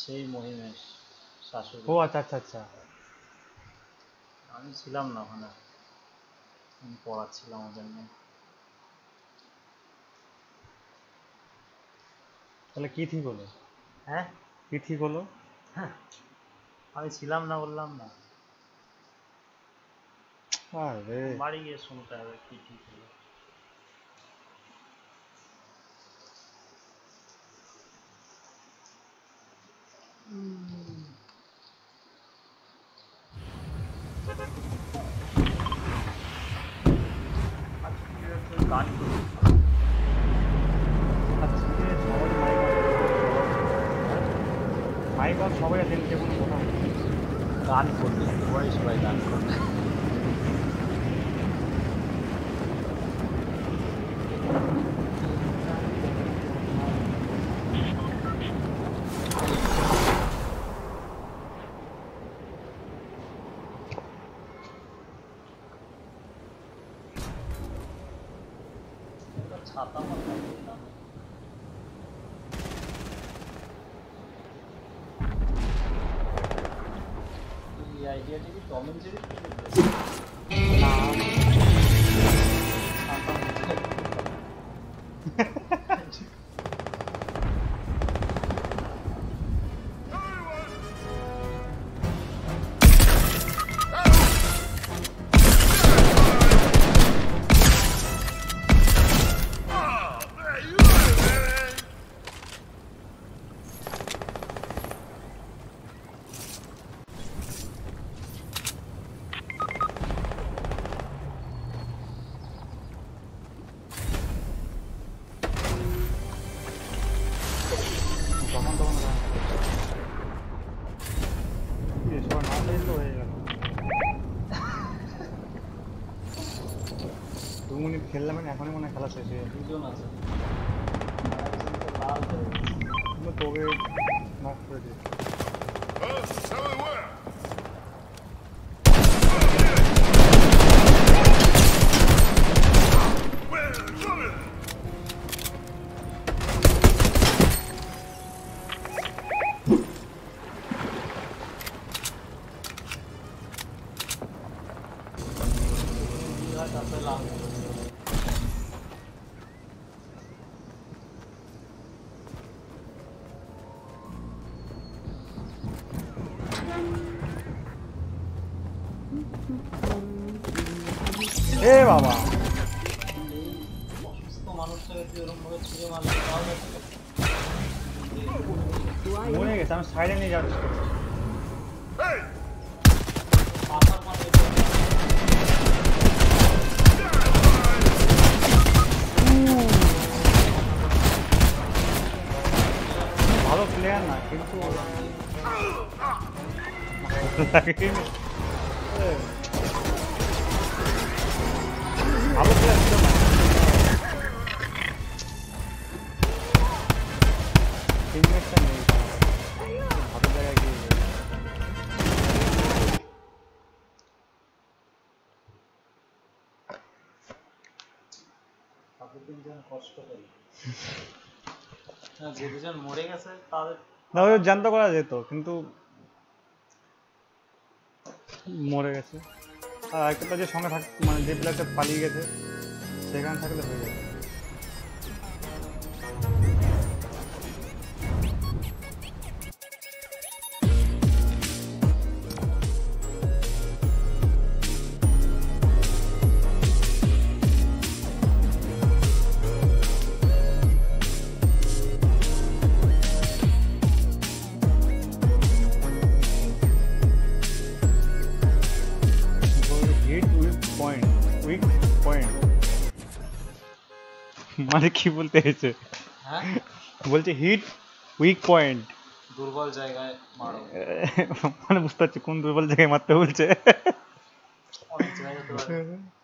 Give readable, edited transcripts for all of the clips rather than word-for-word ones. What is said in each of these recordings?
সেই মহিমেশ শাশুড়ি। ও আচ্ছা আচ্ছা আচ্ছা, আমি ছিলাম না ওখানে, আমি পড়াচ্ছিলাম ওদের নিয়ে। তাহলে কি ঠিক হলো? হ্যাঁ কি ঠিক হলো? আমি ছিলাম না বললাম না, আরে বাড়ি গিয়ে শুনতে হবে কি ঠিক হলো। গান আজকে সবাই মাইক অন, সবাই আছেন, যে কোনো কথা গান করবে, সবাই গান করবে। ছাতা মাথা দিলাম, এই আইডিয়াটা কি টম এন্ড জেরি থেকে পেয়েছে? ছাতা মাথায় তখন তখন সবাই না পেয়ে তো হয়ে গেল। 2 মিনিট খেললাম, মানে এখনই মনে হয় খেলা শেষ হয়ে যাবে। দুজন আছে, আর একজন তো লাল হয়ে গেছে। কিন্তু তোকে নক করে দিই। বিরাট আছে লাল হয়ে গেছে। এ বাবা, এই অসুস্থ মানুষটাকে তুই ওরকম ভাবে ছুঁড়ে মারলি, তাহলে মরে গেছে। আমি সাইডে নিয়ে যাচ্ছি। পাশার মারবে। ভালো প্লেয়ার না, কিন্তু ভালো প্লেয়ার ছিল না। টিমমেটটা নেই, ভালো জায়গায় গিয়ে তাদের তিনজন কষ্ট পেল। যে দুজন মরে গেছে তাদের না, ওই জ্যান্ত করা যেত, কিন্তু মরে গেছে। আর একটা যে সঙ্গে থাক, মানে যে প্লেয়ারটা পালিয়ে গেছে সেখানে থাকলে হয়ে যাবে। হিট উইক পয়েন্ট মানে কি বলতে এসেছে? হ্যাঁ বলছে হিট উইক পয়েন্ট, দুর্বল জায়গায় মারো। মানে বুঝতে পারছি কোন দুর্বল জায়গায় মারতে বলছে। অনেক জায়গায় হতে পারে।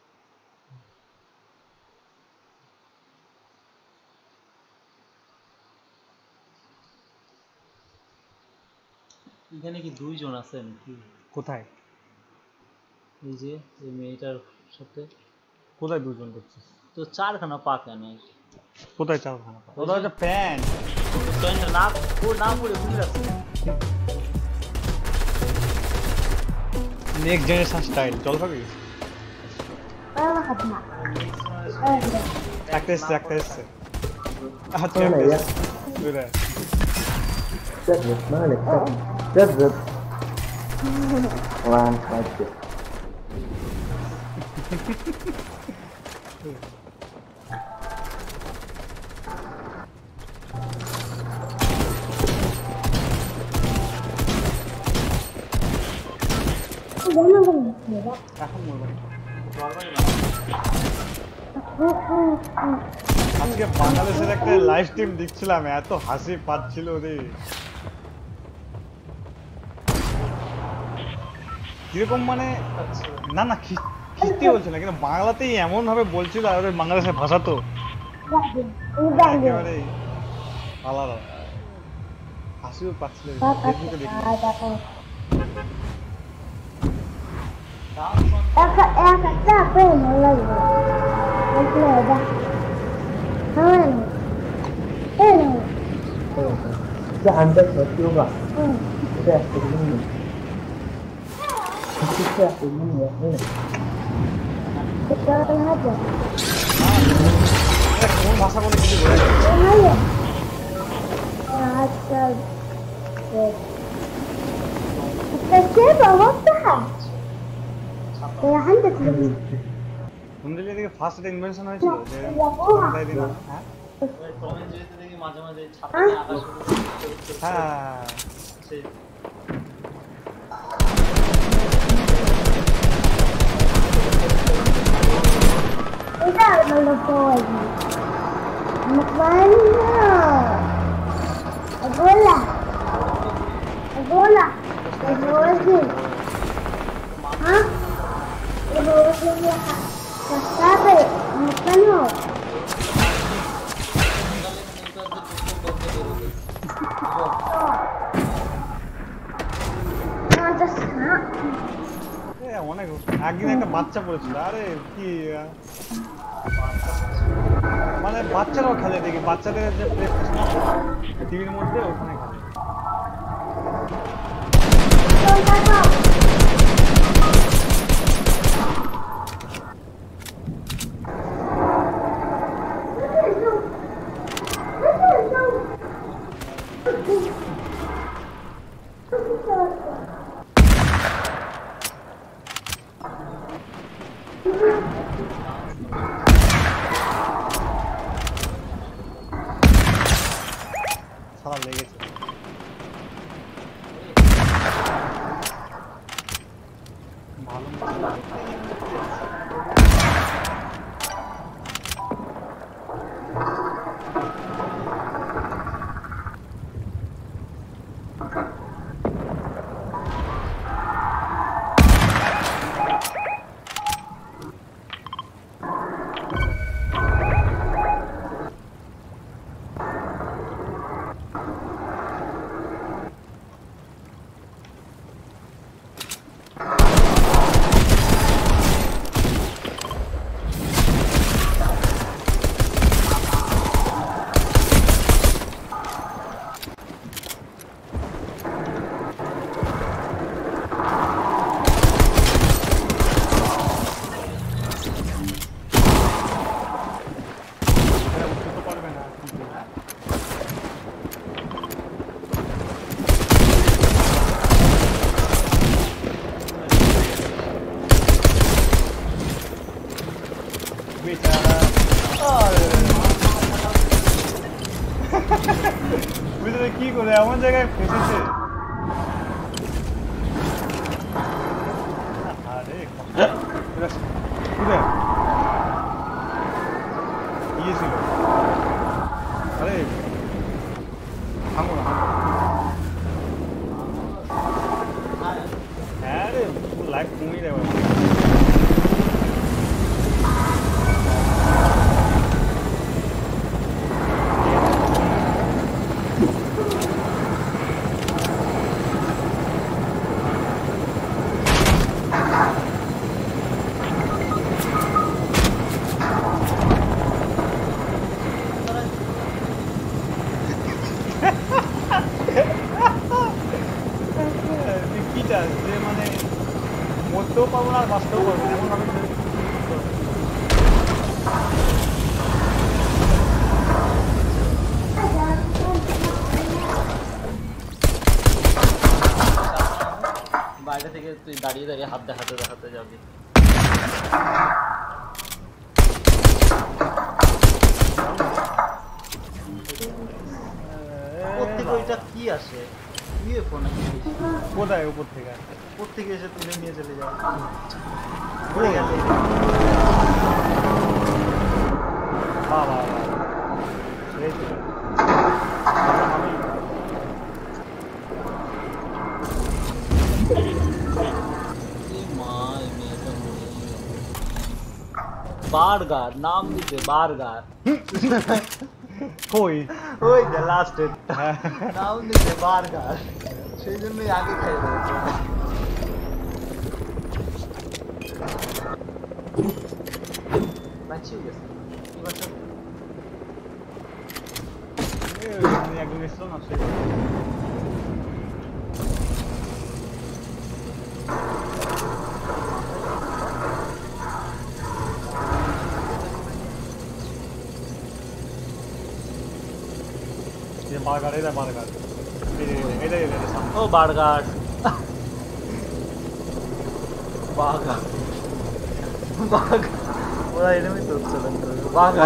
এখানে কি দুইজন আছে নাকি? কোথায়? এই যে এই মেয়েটার সাথে কোথায় দুজন দেখছিস? তো চারখানা পা কেন? কোথায় চাও খানা? ওটা হচ্ছে প্যান্ট। প্যান্টটা না, ও না পরে বুঝে যাচ্ছে। নেক্সট জেনারেশন স্টাইল জল খাবি? انا ما خدنا একটা এসছে আচ্ছা ولا একটা يا এসছে। বুঝলে? كذب مالك كذب والله انت كذب এখন মরবো না। নরমালি আজকে বাংলাদেশের একটা লাইভ স্ট্রিম দেখছিলাম, এত হাসি পাচ্ছিল রে। কিরকম মানে আচ্ছা না না খিস্তি বলছিল না, কিন্তু বাংলাতেই এমন ভাবে বলছিল, আর ওদের বাংলাদেশের ভাষা তো একেবারে আলাদা। হাসিও পাচ্ছিল ফেসবুকে দেখি। ডান্স অন ده عندك مكتوبة تاخد مني تاخد مني هنا কোন ভাষা বলে কিছু বোঝা যায় না। শুনতে এদিকে ফার্স্ট এটা ইনভেনশন হয়েছিল যে বাংলায় দিন। হ্যাঁ টম এন্ড জেরিতে দেখি মাঝে মাঝে ছাপে আকাশ হ্যাঁ সেই অনেক একদিন একটা বাচ্চা পড়েছিল, আরে কি মানে বাচ্চারাও খেলে দেখি, বাচ্চাদের যে প্লে স্টেশন টিভির মধ্যে ওখানে খেলে। সারা লেগেছে। ভালো পারবে না বেচারা। বুঝলে কি করে এমন জায়গায় ফেসেছে। আরে গিয়েছিল, আরে থামো না। হ্যাঁ রে লাইফ কমিয়ে দেওয়া। মরতেও পারবো না আর বাঁচতেও পারবো না এমন ভাবে বাইরে থেকে তুই দাঁড়িয়ে দাঁড়িয়ে হাত দেখাতে দেখাতে যাবি। প্রত্যেক ওইটা কি আসে ইউএফও নাকি? কোথায় উপর থেকে আসে? উপর থেকে এসে তুলে নিয়ে চলে যায়। পড়ে গেছে। বাহ বাহ বাহ সেই তো বার্গার নাম দিতে বার্গার কই ওই যে লাস্টে হ্যাঁ নাম দিতে বার্গার সেই জন্যই আগে খাই রয়েছে। বাঁচিয়ে গেছে কি বাচ্চা একজন এসছিল না সে বার্গার এটা বার্গার এটা ও বার্গার বার্গার বার্গার ওরা এরমই তো চলেন বার্গার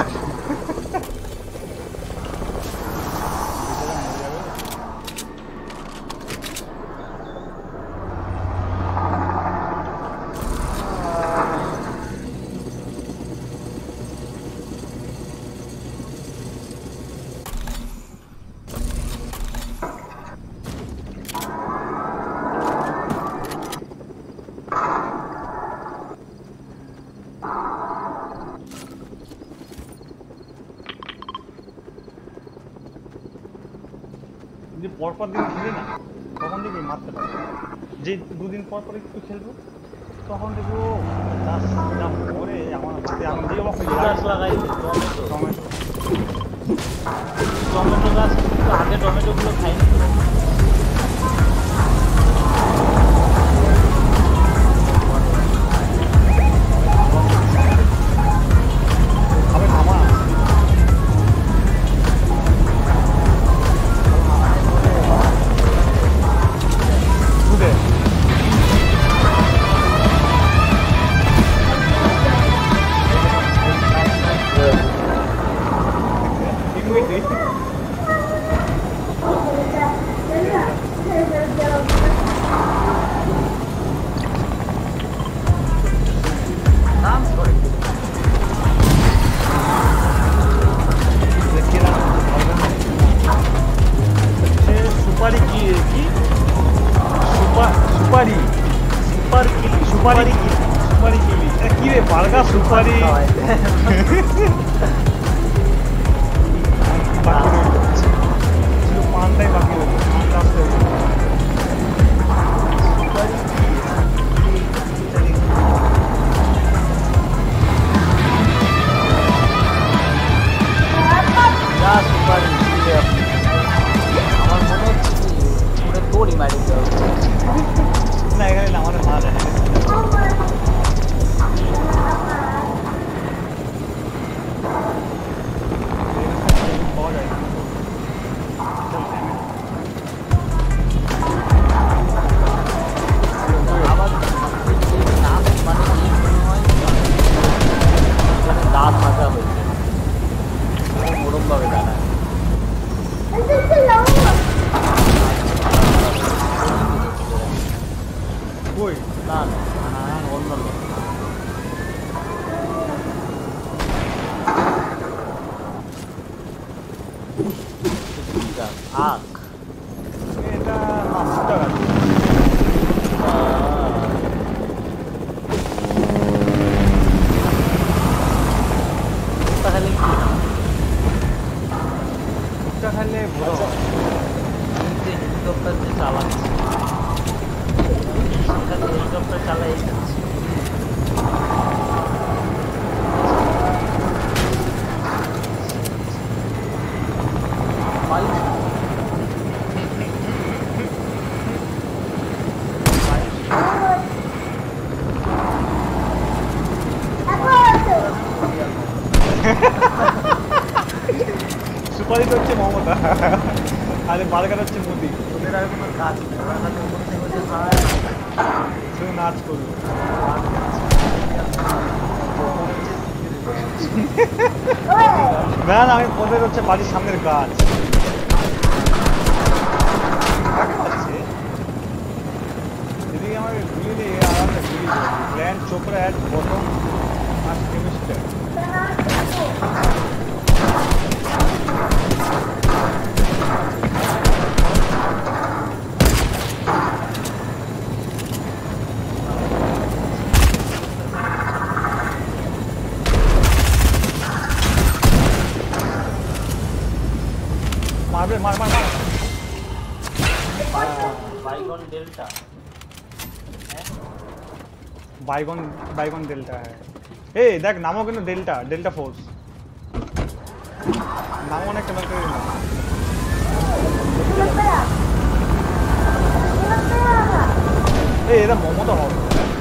যদি পরপর দিন খেলি না তখন দেখবি মারতে পারবো যে দুদিন পর পর একটু খেলবো তখন দেখবো পরে আমার হাতে আমি দিয়ে অবাক হয়ে গাছ যাই লাগাইছে টমেটো টমেটো টমেটো গাছ কিন্তু আগে টমেটোগুলো খাইনি খাবে মামা দুধে নাম করে সুপারি কি কি সুপারি সুপার কিলি সুপারি কিলি সুপারি কিলি কি রে বার্গার সুপারি বাকি রইল শুধু পানটাই বাকি রইল পানটা আসতে হইল যা সুপারি দিলে আপনি আমার মনে হচ্ছে কি পুরো তোরই মারি দেওয়া না এখানে না আমাদের মারা যায় পাওয়া যায় আবার নাম মানে কি মনে হয় দাঁত ভাজা হয়েছে ওরম ভাবে দাঁড়ায় কই না না অন্য লোক আখ এটা না ভুট্টা গাছ তাহলে কি ভুট্টা খাইলে বড় হয়। হেলিকপ্টার যে চালাচ্ছে হেলিকপ্টার চালাই যাচ্ছে বার্গার হচ্ছে মুদি ওদের আর কোনো কাজ নেই, ওরা খালি উপর থেকে বসে খায় না। শুধু নাচ করবে না না আমি ওদের হচ্ছে বাড়ির সামনের গাছ কাকে পাচ্ছে যদি আমাকে গুলি দিয়ে আরামে গুলি করবি প্ল্যান্ট চোপড়া অ্যাট বটম আর কেমিস্টার মারবে মার মার মার বাইগন ডেল্টা বাইগন বাইগন डेल्टा है ए देख नामो কিন্তু डेल्टा डेल्टा फोर्स নাম অনেক মিলিটারি নাম এই এরা মোমো তো হবে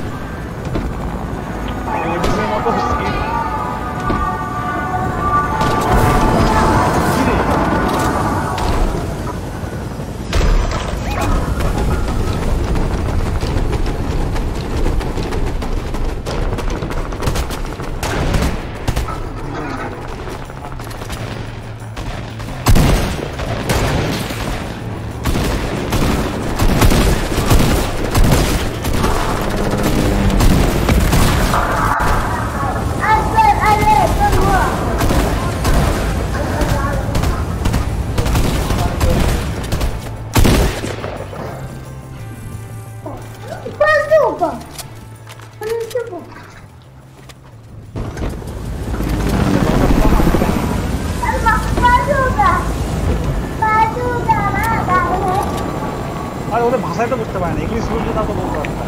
এবিসির মতো স্কিন আর ওদের ভাষায় তো বুঝতে পারে না ইংলিশ বলতে তা তো বলতে পারে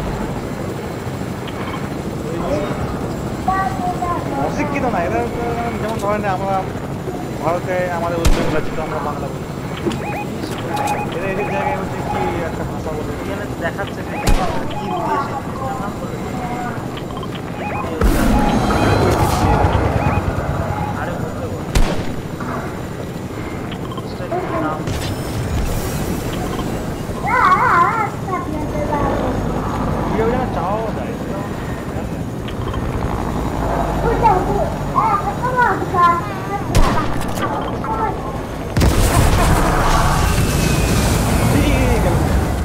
অশিক্ষিত না এরা যেমন ধরেন আমরা ভারতে আমাদের উদ্যোগ আছে তো আমরা বাংলা বলি এরা এদের জায়গায় হচ্ছে কি একটা ভাষা বলে এখানে দেখাচ্ছে যে কি দিয়ে সে জিনিসটার নাম বলে আরে বলতে বল নাম কেউ যেন চাওয়াও যায় ঠিক আছে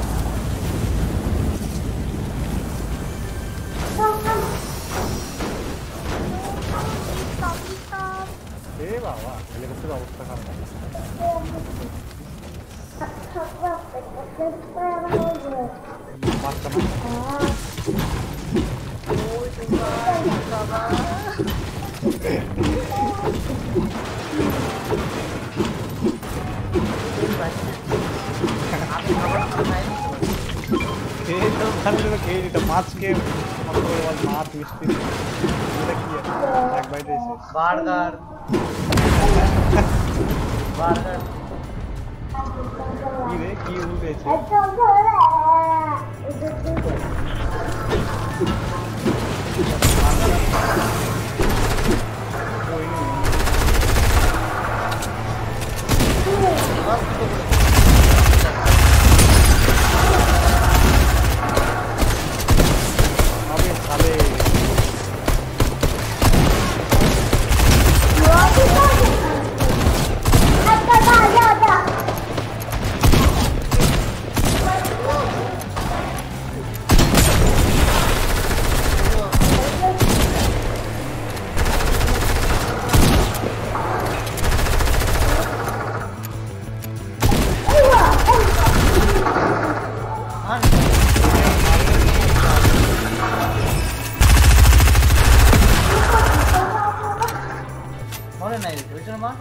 এ বাবা হেলিকপ্টারের অবস্থা খারাপ বাচ্চা খেয়ে তো ভালো খেয়ে নিত মাছ খেয়ে মাছ মিষ্টি এটা কি এক বাইতে এসে বার্গার বার্গার কি রে কি উঠেছে আবে সালে মনে নাই ওইটার মা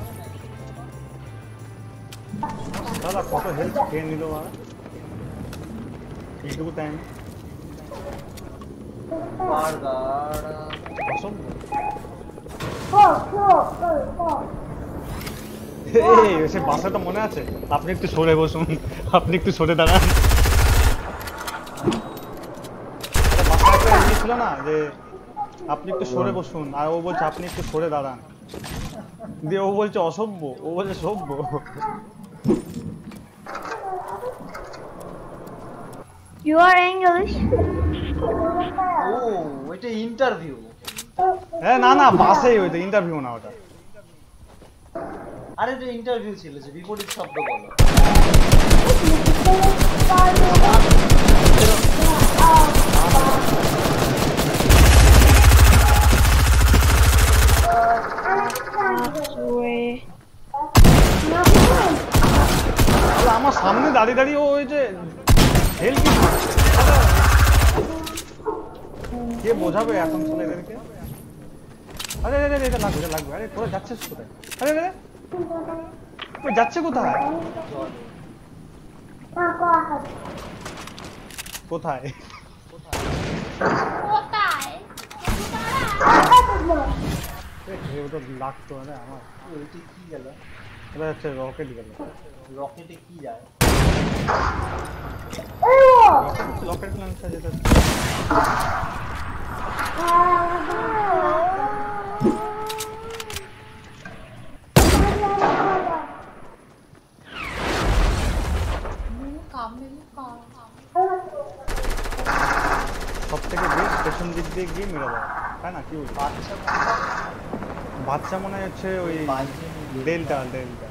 দাদা কত হেল্প খেয়ে নিল আর এইটুকু টাইম বার্গার অসম্ভব সে বাসাটা মনে আছে আপনি একটু সরে বসুন আপনি একটু সরে দাঁড়ান বাসাটা ছিল না যে আপনি একটু সরে বসুন আর ও বলছে আপনি একটু সরে দাঁড়ান দিয়ে ও বলছে অসভ্য ও বলছে সভ্য You are English? ও ওইটা ইন্টারভিউ। হ্যাঁ না না বাসেই হইতো ইন্টারভিউ না ওটা। আরে এটা ইন্টারভিউ ছিল যে বিপরীত শব্দ বলো। আমার সামনে দাঁড়িয়ে দাঁড়িয়ে ওই যে হেল্প কে বোঝাবে এখন ছেলেদেরকে? আরে আরে আরে এটা লাগবে এটা লাগবে। আরে তোরা যাচ্ছিস কোথায়? আরে আরে ওই যাচ্ছে কোথায়? কোথায়? ওটা লাগতো না আমার। ওইটা কি গেল? ওটা হচ্ছে রকেট গেল। রকেটে কি যায়? রকেট লঞ্চার যেটা সব থেকে বেশ পেছন দিক দিয়ে গিয়ে মেরে দেয়, তাই না? কি বলবো? বাচ্চা মনে হচ্ছে ওই ডেল্টা ডেল্টা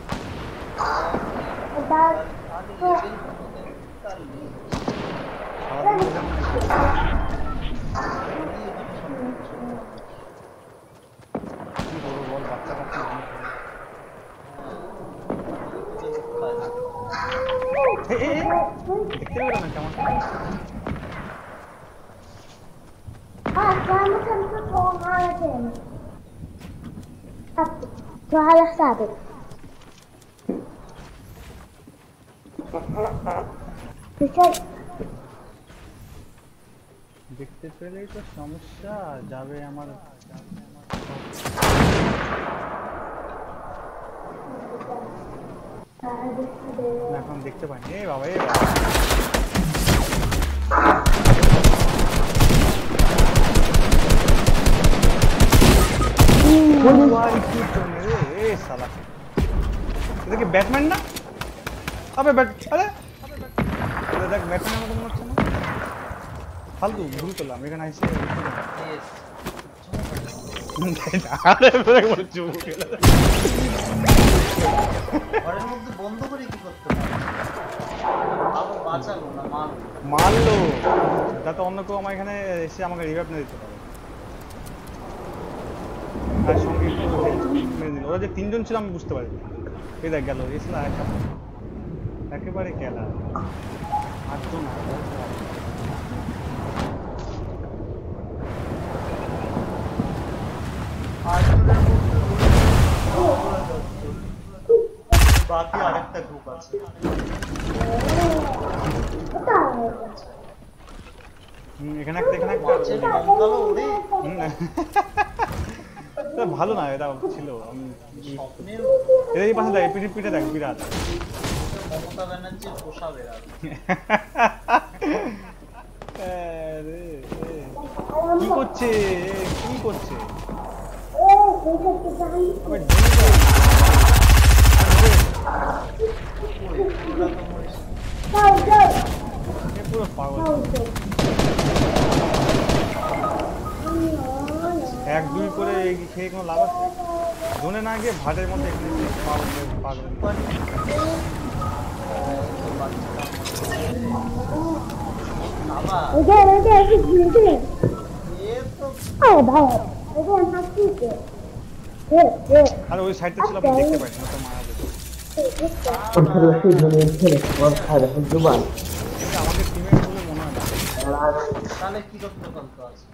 কি বলবো বল, বাচ্চা কাচ্চা দেখতে পেলো না কেমন على حسابك দেখতে পেলেই তো সমস্যা যাবে আমার। এখন দেখতে পাইনি। এই বাবা এই বাবা এটা কি ব্যাটম্যান না? আবে ব্যাট আরে দেখ ব্যাটম্যানের মতো মনে হচ্ছে না? ফালতু ভুল করলাম এখানে এসে। ঘরের মধ্যে বন্ধ করে কি করতে পারে? আবার বাঁচালো না মারলো যাতে অন্য কেউ আমার এখানে এসে আমাকে রিভাইভ না দিতে পারে। আর সঙ্গে একটু মেরে দিল। ওরা যে তিনজন ছিল আমি বুঝতে পারিনি। এই দেখ গেল এসলা একেবারে খেলা আটজন না। বাকি আরেকটা গ্রুপ আছে। এখানে একটা ভালো না এটা ছিল। এই পাশে দেখ পিঠে পিঠে দেখ বিরাট মমতা ব্যানার্জির পোষা বেড়াল। কি করছে কি করছে? পুরো পাগল। 1-2 করে খেয়ে কোনো লাভ আছে? জোনে না গিয়ে ভাটের মধ্যে পাগল। আর ওই সাইডটা ছিল আপনি দেখতে পাইনি তো মারা যেত। আমাদের টিমের বলে মনে হয় না। তাহলে কি করতে আছে?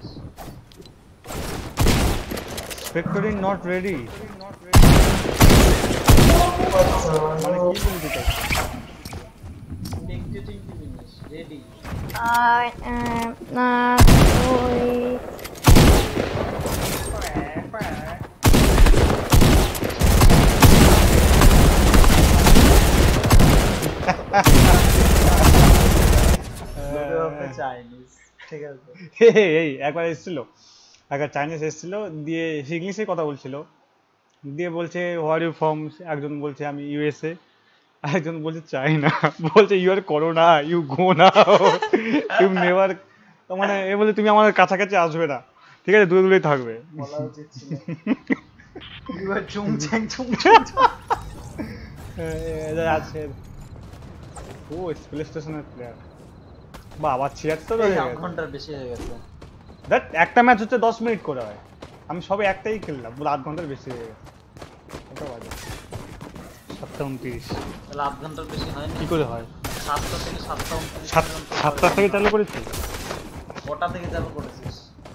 Factory not ready. মানে কি বলতে চাই? Dictating to finish. Ready. I am not sorry. Chinese. ঠিক আছে। এই একবার এসেছিল একটা চাইনিজ এসেছিল দিয়ে ইংলিশে কথা বলছিল দিয়ে বলছে হোয়ার ইউ ফ্রম একজন বলছে আমি ইউএসএ একজন বলছে চাই না, বলছে ইউ আর করোনা, ইউ গো না, ইউ নেভার, মানে এ বলে তুমি আমার কাছাকাছি আসবে না, ঠিক আছে, দূরে দূরেই থাকবে। বলা উচিত ছিল এবার চুংচ্যাং চুংচ্যাং আছে ও প্লে স্টেশনের প্লেয়ার। বাবা 76 হয়ে এই 8 গেছে। ঘন্টার বেশি হয়ে গেছে। দেখ একটা ম্যাচ হচ্ছে 10 মিনিট করে হয়, আমি সবে একটাই খেললাম, পুরো 8 ঘন্টার বেশি হয়ে গেছে। কত বাজে? 7:29। তাহলে 8 ঘন্টার বেশি হয়নি। কি করে হয়? 7টা থেকে 7:29 7টা থেকে চালু করেছি। কটা থেকে চালু করেছিস?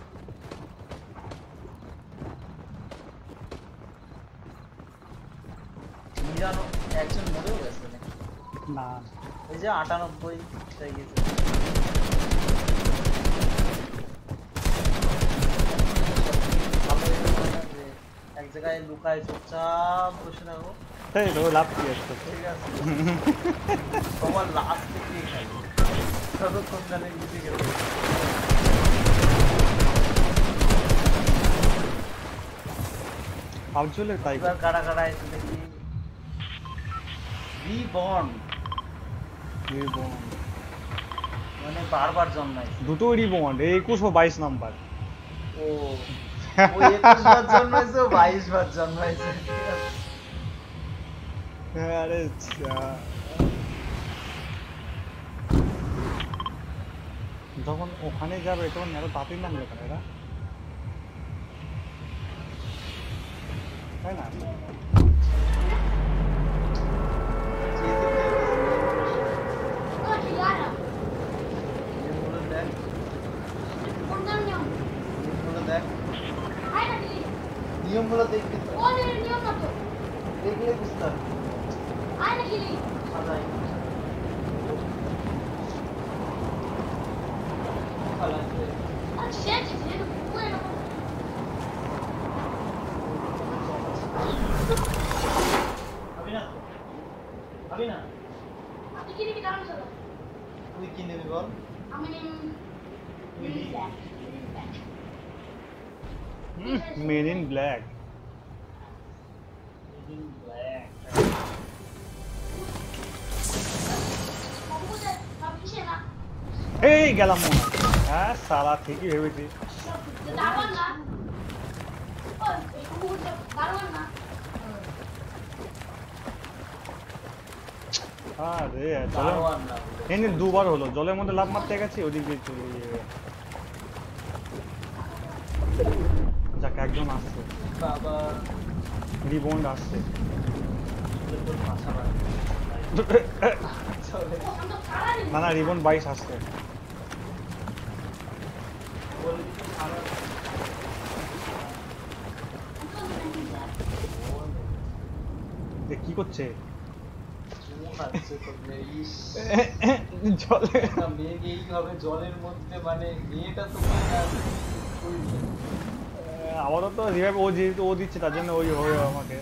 একজন মরেও গেছে নাকি? না এই যে 98 টাই গেছে। ভালো হলো না যে এক জায়গায় লুকায় চুপচাপ বসে থাকো। এই তো লাভ কি আছে? ঠিক আছে তোমার লাস্ট থেকে খাই ততক্ষণ জানে বুঝে গেল। ভাবছিলে তাই এবার কারা কারা এসে দেখি রিবর্ন, মানে বারবার জন্মাইছে। দুটো রিবন্ড 21 ও 22 নাম্বার। ও 21 বার জন্মাইছে, 22 বার জন্মাইছে। আরে যখন ওখানে যাবে তখন এত তাড়াতাড়ি নামবে কেন এরা, তাই না? নিয়মগুলো দেখবি তো, দেখলে বুঝতে হবে। সাজাই। খাবি না? তুই কি নিবি বল? Made in black. এই গেলাম মনে হয়। হ্যাঁ সালা ঠিকই ভেবেছি। আরে দারোয়ান না। এনে দুবার হলো, জলের মধ্যে লাফ মারতে গেছি, ওদিক দিয়ে চলে গিয়ে যাক একজন আসছে, বাবা রিবন্ড আসছে। তোর ভাষা বাড়ে। চলে। না না রিবন্ড 22 আসছে। বলবি তো খারাপ। কি করছে? চুমুক আছে তো ইস। জলে একটা মেঘ এইভাবে জলের মধ্যে, মানে মেয়েটা তো মানে আর ওই আমারও তো রিভাইভ ও যেহেতু ও দিচ্ছে তার জন্য ওই হয়ে আমাকে।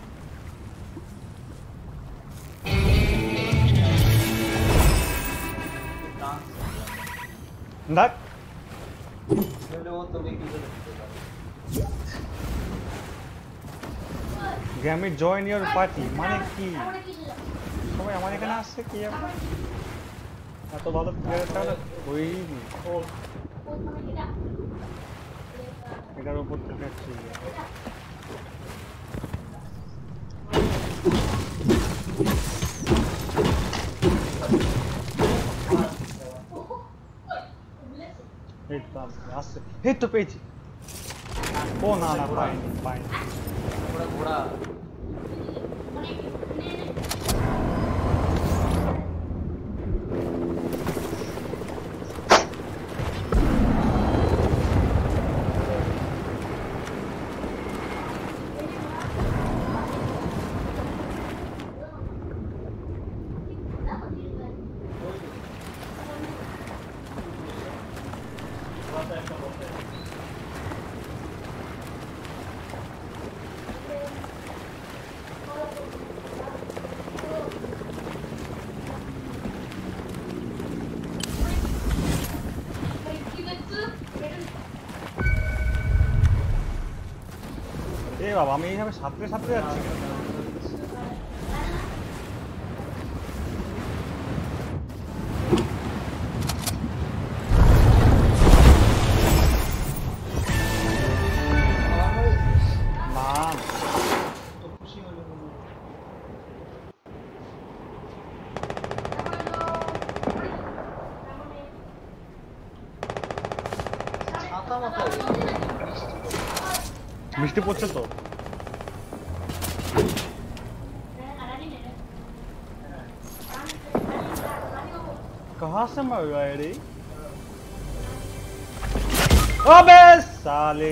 ডান্স দেখ হলে ও তো মেঘ দিতে পারে। গ্যামি জয়েন ইওর পার্টি মানে কি? সবাই আমার এখানে আসছে কি ব্যাপার? এত ভালো প্লেয়ার তাহলে ওই এটার উপর থেকে ঠিক আছে। এই তো আসছে, এই তো পেয়েছি। ও না না পাইনি পাইনি। ঘোড়া ঘোড়া এ বাবা আমি এইভাবে সাঁতরে সাঁতরে যাচ্ছি কেন? মিষ্টি পড়ছে তো कहाँ से मर गए रे अबे साले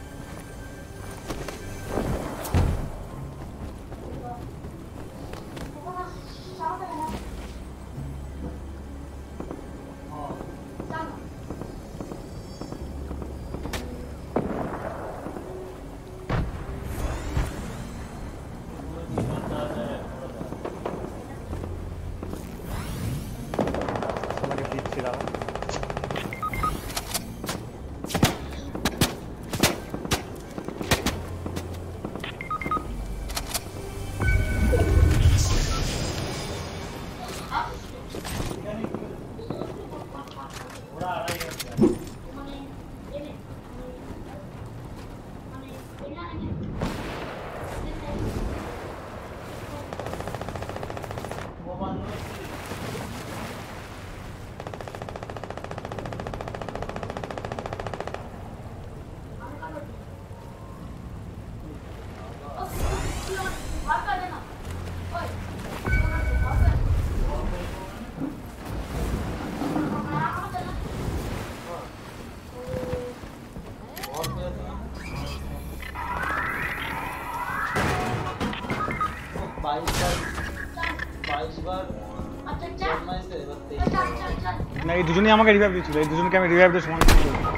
না এই দুজনেই আমাকে রিভাইভ দিয়েছিল এই দুজনকে আমি রিভাইভ দিয়ে সমান করে দিলাম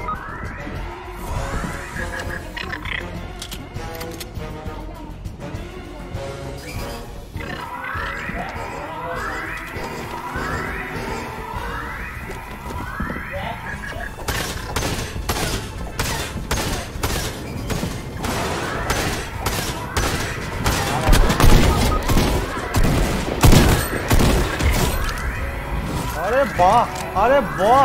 अरे वाह अरे वाह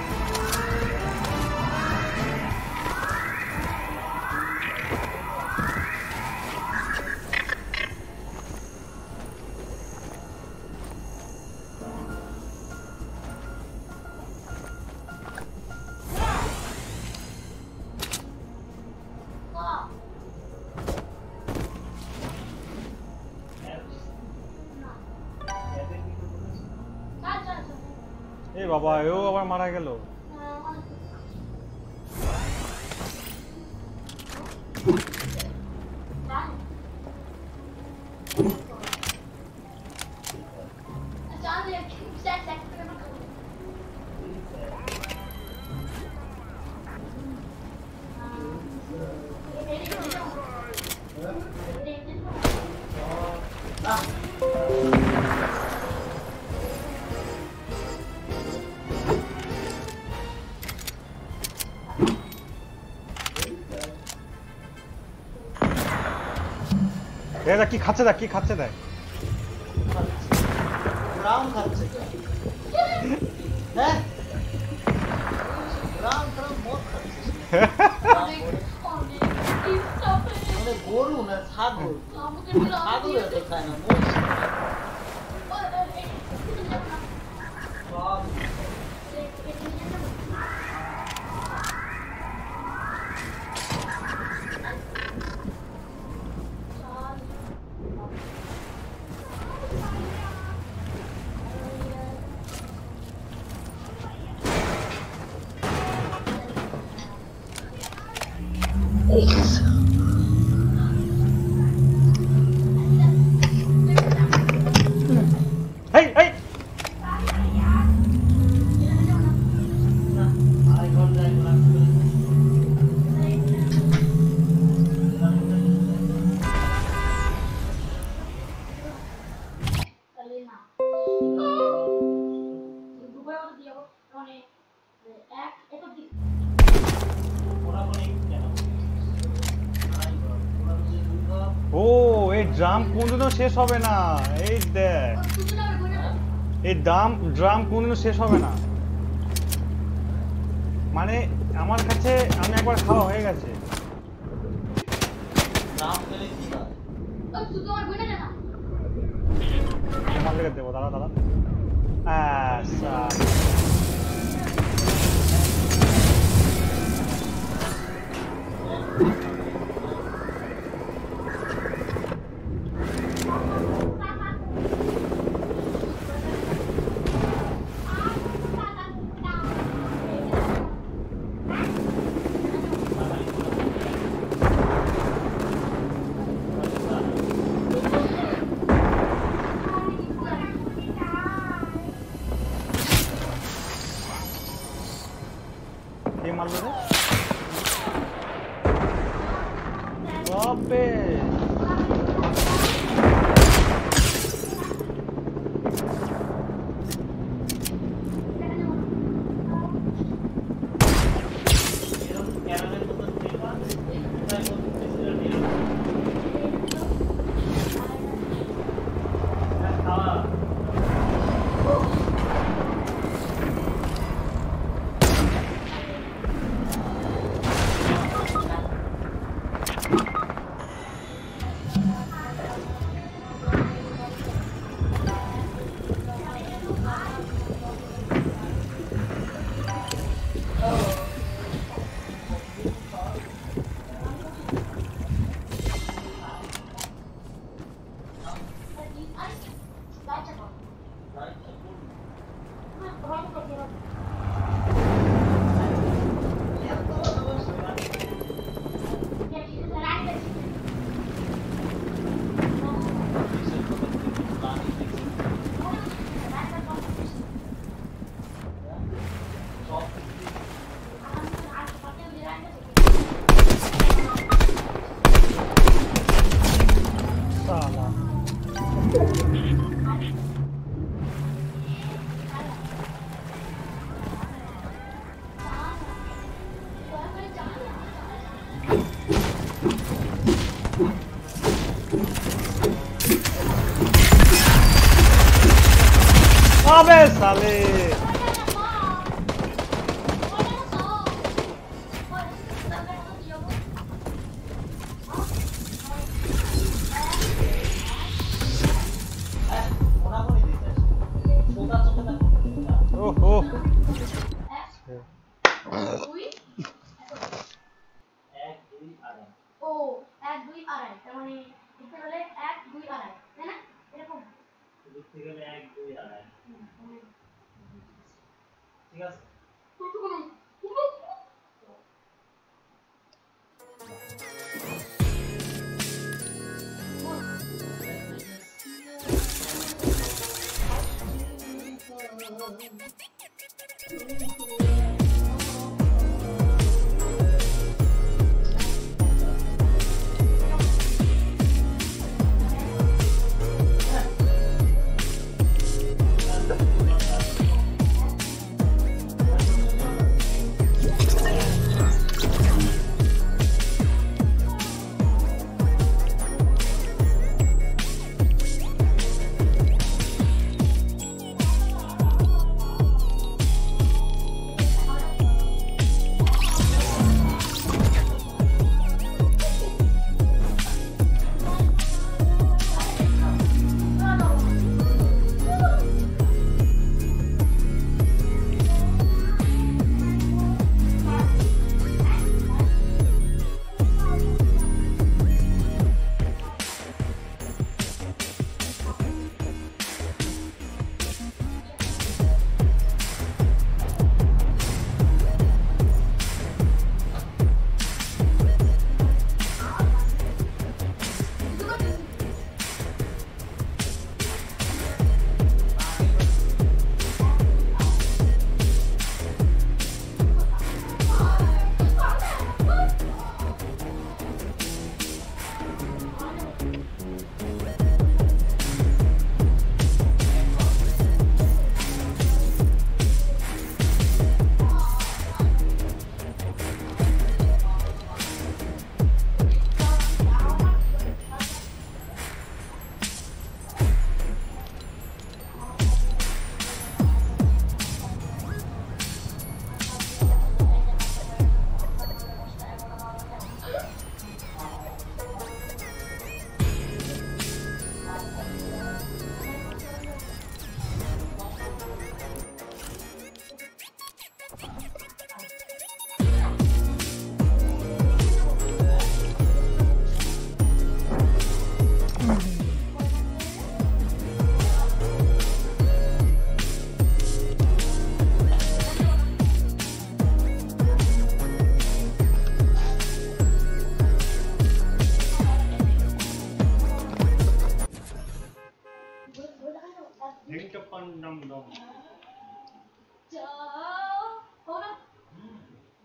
ए बाबा एओ আবার মারা গেল এরা কি খাচ্ছে দেখ কি খাচ্ছে দেখ ব্রাউন খাচ্ছে হ্যাঁ ব্রাউন ব্রাউন মদ খাচ্ছে মানে গরু না ছাগল ছাগল এটা খায় না মহিষ সব Hey, hey! ও এই ড্রাম কোনদিনও শেষ হবে না এই দেখ এই ড্রাম কোনদিনও শেষ হবে না মানে আমার কাছে আমি একবার খাওয়া হয়ে গেছে ড্রাম খেলে কি হয় আমার লেগে দেবো দাদা দাদা আচ্ছা মারলো রে বাপরে अबे साले ओहो ও 1 2 আড়াই তার মানে লিখতে হলে 1 2 আড়াই তাই না এরকম লিখতে গেলে 1 2 আড়াই ঠিক আছে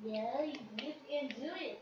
Yeah, you can do it.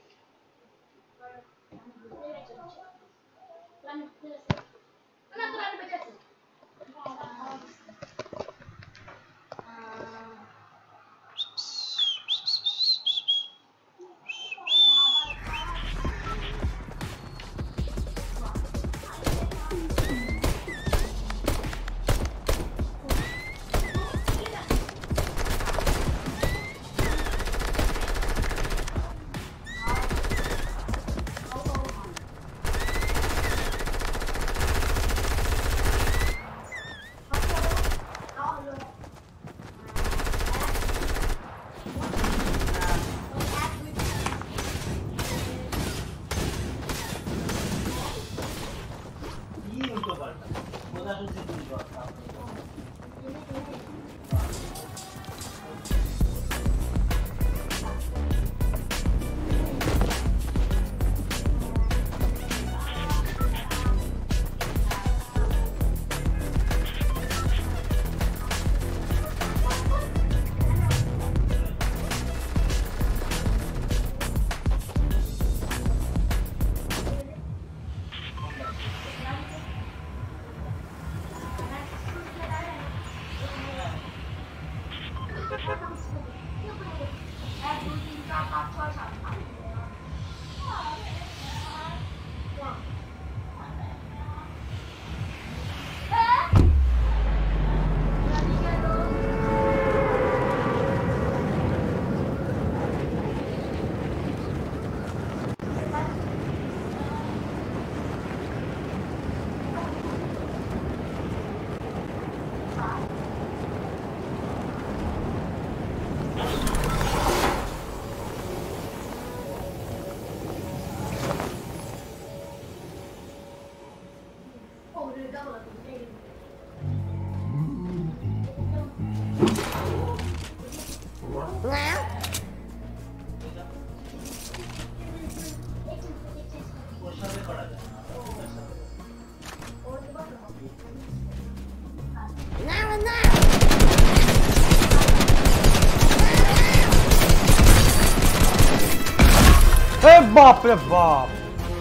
बाप रे बाप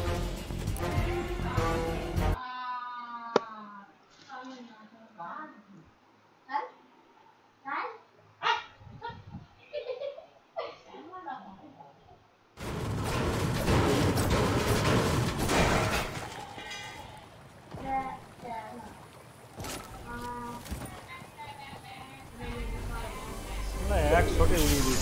एक छोटे उड़ी दी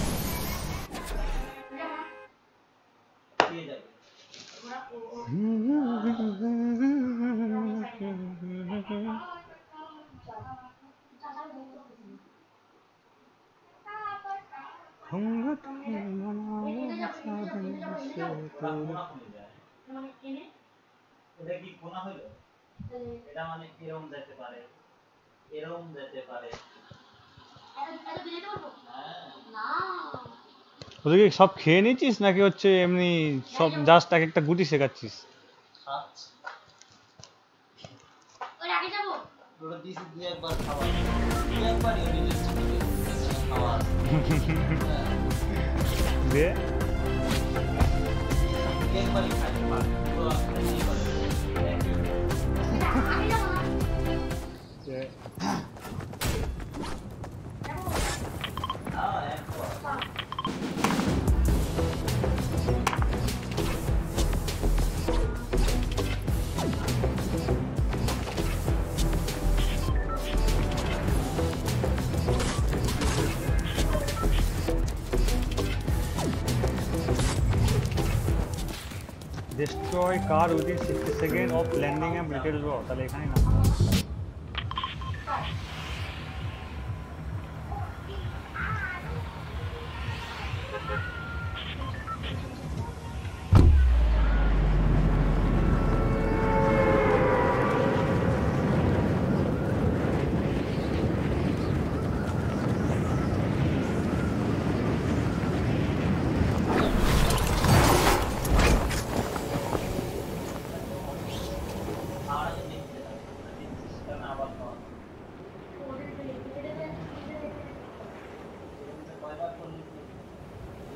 ওদিকে সব খেয়ে নিয়েছিস নাকি হচ্ছে এমনি সব জাস্ট এক একটা গুটি শেখাচ্ছিস দে Destroy car within 60 seconds of landing and metal draw. তাহলে এখানে না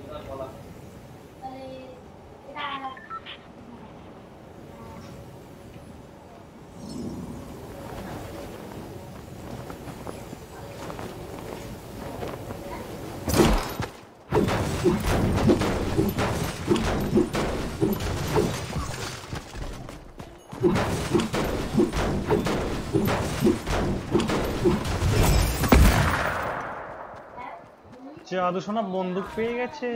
তাহলে এটা জাদু সোনা বন্দুক পেয়ে গেছে।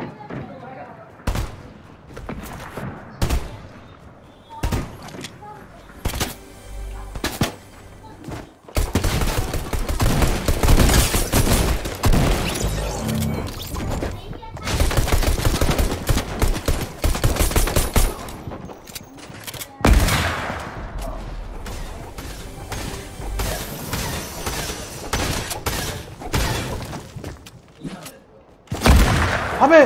আবে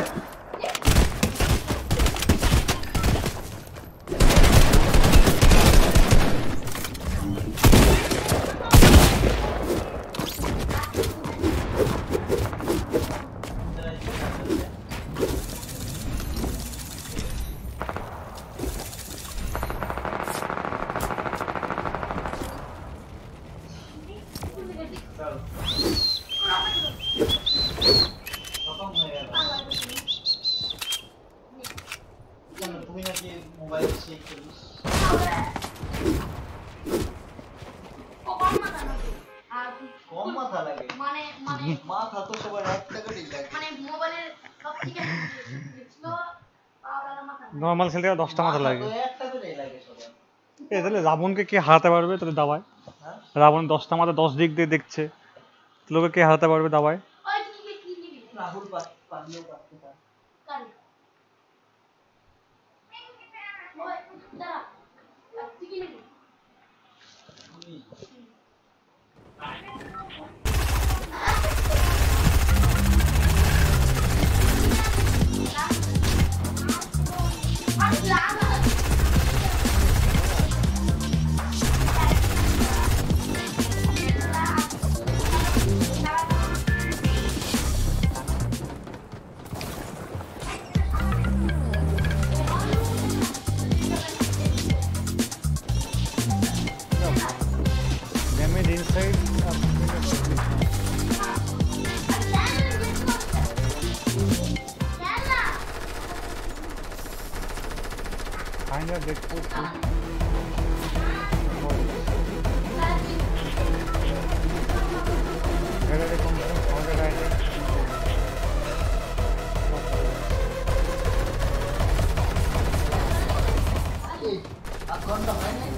তুমি নাকি মোবাইল চেক করিস? কম মাথা লাগে? মানে মানে মাথা তো সবার একটা করেই লাগে। মানে মোবাইলের সব থেকে স্লো পাওয়ার মাথা নর্মাল খেলতে 10টা মাথা লাগে। তো একটা করেই লাগে সবার। এ তাহলে রাবণকে কে হারাতে পারবে তাহলে দাবায়? হ্যাঁ? রাবণ 10টা মাথা 10 দিক দিয়ে দেখছে, লোকে কে হারাতে পারবে দাবায়? ওই তুমি কি নিবি রাহুল পারলেও পারতে পারে। কারি ওই দাঁড়া তুই কি নিবি তুমি Damage inside kind of dead food. Where are they from? How did I get? আধ ঘন্টা হয় নাই?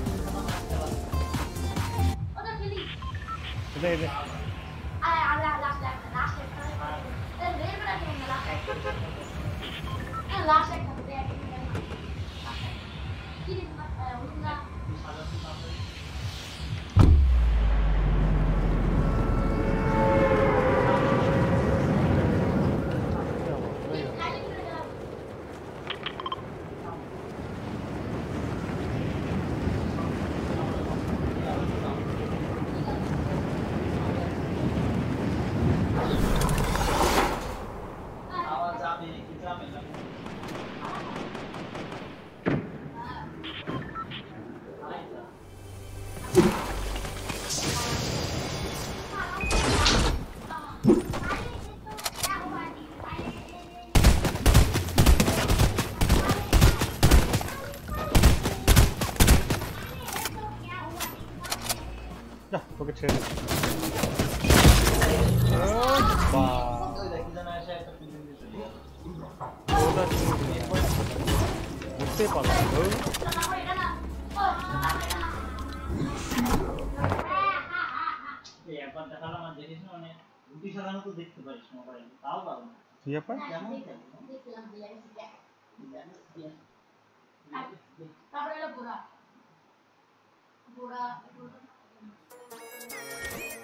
ওটা খেলি এটা এটা আরে আরে লাস্ট এই রেড বড় কেন লাস্ট একটা দেখ কি রে ওটা আওয়াজ যাবে কি যাবে না? যা তোকে ছেড়ে দে। বাহ ওই দেখি জানা এসে একটা ফিল্ম দিয়ে চলে গেল। ওটা বুঝতেই পারলাম না। এই একবার দেখালাম আর দেখিস না মানে রুটি সাজানো তো দেখতে পারিস মোবাইলে, তাও পারো না। কি ব্যাপার? কেমন থাকে? দেখলাম জানিস জানিস কি? তারপরে হলো ঘোড়া ঘোড়া